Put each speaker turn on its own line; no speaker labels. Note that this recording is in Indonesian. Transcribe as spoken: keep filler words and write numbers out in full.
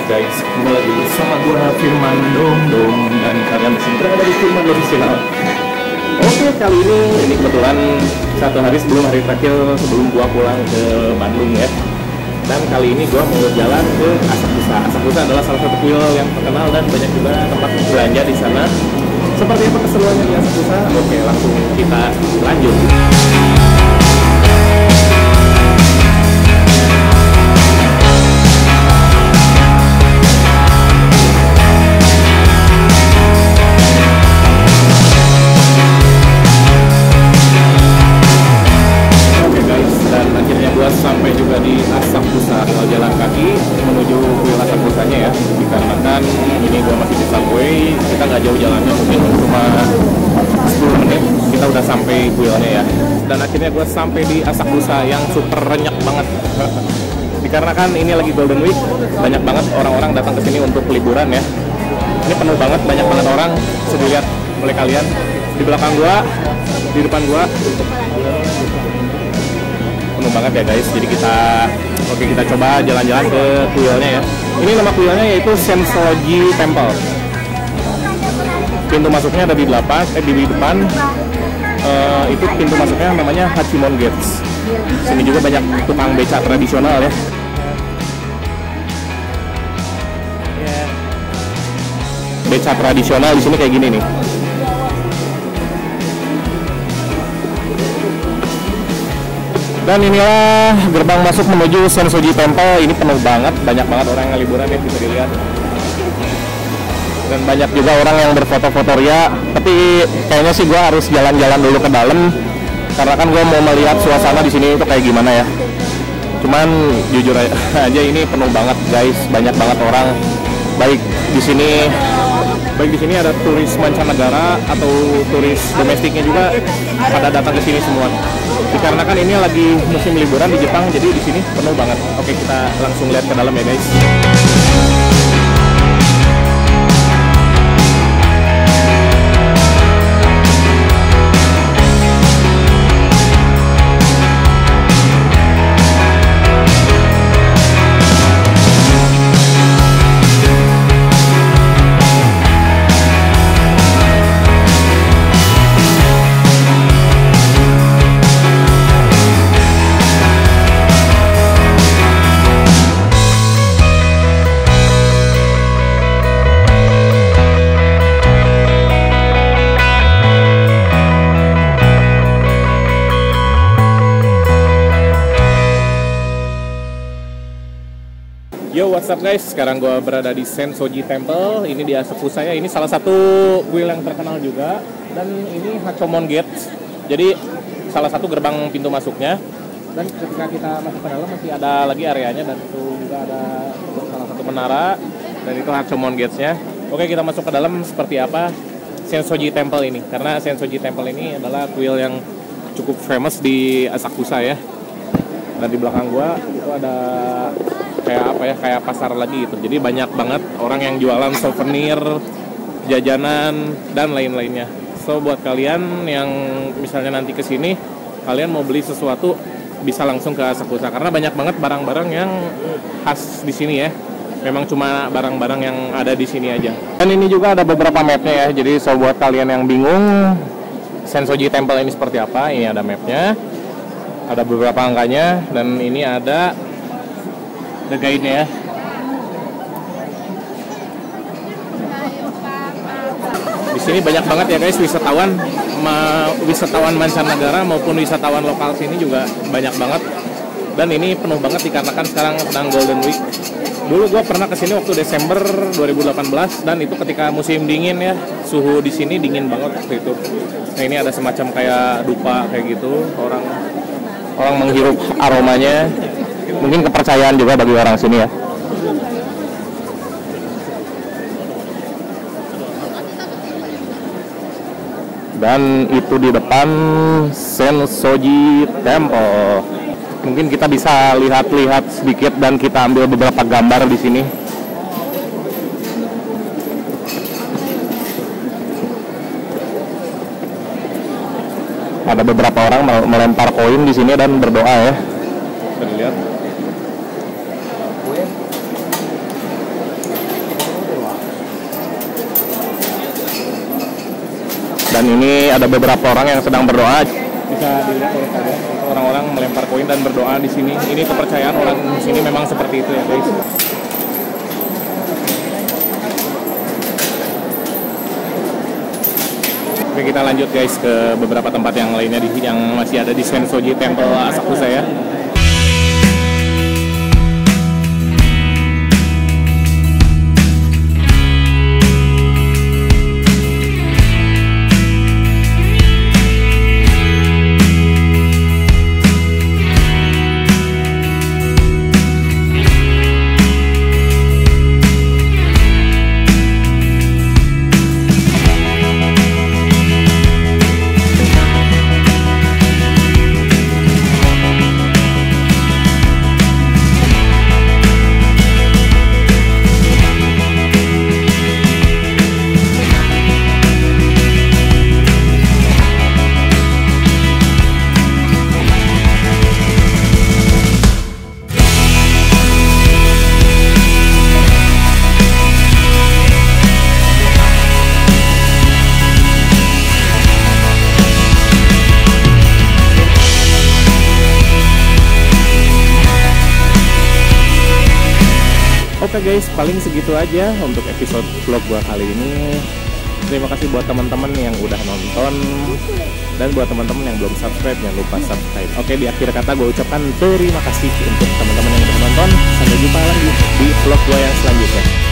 guys, kembali lagi bersama gua Firman Dong Dong dan kalian masih berada di Firman Official. Oke, kali ini ini kebetulan satu hari sebelum hari terakhir sebelum gua pulang ke Bandung ya. Dan kali ini gua mau jalan ke Asakusa. Asakusa adalah salah satu kuil yang terkenal dan banyak juga tempat belanja di sana. Seperti apa keseruannya di Asakusa? Oke, langsung kita lanjut. Sampai juga di Asakusa, tinggal jalan kaki menuju kuil Asakusanya ya. Dikarenakan ini gua masih di subway, kita nggak jauh jalannya, mungkin cuma sepuluh menit kita udah sampai kuilnya ya. Dan akhirnya gua sampai di Asakusa yang super renyek banget. Dikarenakan ini lagi Golden Week, banyak banget orang-orang datang ke sini untuk liburan ya. Ini penuh banget, banyak banget orang. Bisa dilihat oleh kalian di belakang gua, di depan gua. Penuh banget ya guys, jadi kita oke kita coba jalan-jalan ke kuilnya ya. Ini nama kuilnya yaitu Sensoji Temple. Pintu masuknya ada di delapan, eh di depan. Uh, itu pintu masuknya namanya Hachimon Gates. Sini juga banyak tukang beca tradisional ya. Beca tradisional di sini kayak gini nih. Dan inilah gerbang masuk menuju Sensoji Temple. Ini penuh banget, banyak banget orang yang liburan ya, bisa dilihat. Dan banyak juga orang yang berfoto-foto ria. Tapi kayaknya sih gue harus jalan-jalan dulu ke dalam, karena kan gue mau melihat suasana di sini itu kayak gimana ya. Cuman jujur aja ini penuh banget guys, banyak banget orang. Baik di sini, baik di sini ada turis mancanegara atau turis domestiknya juga pada datang ke sini semua. Dikarenakan ini lagi musim liburan di Jepang, jadi di sini penuh banget. Oke, kita langsung lihat ke dalam ya guys. Yo, what's up guys? Sekarang gue berada di Sensoji Temple. Ini di Asakusa ya. Ini salah satu kuil yang terkenal juga. Dan ini Hachimon Gates. Jadi salah satu gerbang pintu masuknya. Dan ketika kita masuk ke dalam masih ada lagi areanya. Dan itu juga ada salah satu menara. Dan itu Hachimon Gates-nya. Oke, kita masuk ke dalam seperti apa Sensoji Temple ini. Karena Sensoji Temple ini adalah kuil yang cukup famous di Asakusa ya. Dan di belakang gua itu ada kayak apa ya, kayak pasar lagi gitu. Jadi banyak banget orang yang jualan souvenir, jajanan dan lain-lainnya. So buat kalian yang misalnya nanti kesini, kalian mau beli sesuatu bisa langsung ke Asakusa karena banyak banget barang-barang yang khas di sini ya. Memang cuma barang-barang yang ada di sini aja. Dan ini juga ada beberapa mapnya ya. Jadi so buat kalian yang bingung Sensoji Temple ini seperti apa, ini ada mapnya. Ada beberapa angkanya dan ini ada the guide-nya ya. Di sini banyak banget ya guys wisatawan, ma wisatawan mancanegara maupun wisatawan lokal sini juga banyak banget. Dan ini penuh banget dikarenakan sekarang sedang Golden Week. Dulu gue pernah kesini waktu Desember dua ribu delapan belas dan itu ketika musim dingin ya, suhu di sini dingin banget waktu itu. Nah ini ada semacam kayak dupa kayak gitu, orang orang menghirup aromanya. Mungkin kepercayaan juga bagi orang sini ya. Dan itu di depan Sensoji Temple. Mungkin kita bisa lihat-lihat sedikit dan kita ambil beberapa gambar di sini. Ada beberapa orang melempar koin di sini dan berdoa ya. Kita lihat. Dan ini ada beberapa orang yang sedang berdoa. Bisa dilihat oleh kalian, orang-orang melempar koin dan berdoa di sini. Ini kepercayaan orang di sini memang seperti itu ya guys. Oke, kita lanjut guys ke beberapa tempat yang lainnya di yang masih ada di Sensoji Temple Asakusa ya. Oke guys, paling segitu aja untuk episode vlog gua kali ini. Terima kasih buat teman-teman yang udah nonton, dan buat teman-teman yang belum subscribe jangan lupa subscribe. Oke, di akhir kata gue ucapkan terima kasih untuk teman-teman yang udah nonton. Sampai jumpa lagi di vlog gua yang selanjutnya.